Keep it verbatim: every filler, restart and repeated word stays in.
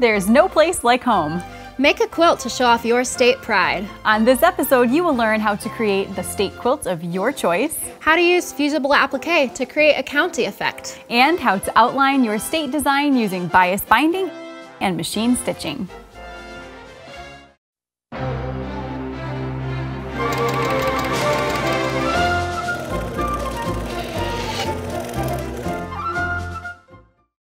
There's no place like home. Make a quilt to show off your state pride. On this episode, you will learn how to create the state quilt of your choice, How to use fusible applique to create a county effect, and how to outline your state design using bias binding and machine stitching.